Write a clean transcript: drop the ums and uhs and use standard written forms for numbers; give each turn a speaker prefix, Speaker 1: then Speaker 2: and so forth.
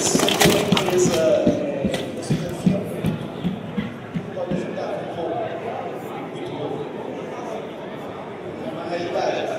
Speaker 1: Você tem uma empresa, você confia, pode ajudar com muito bom. É uma realidade.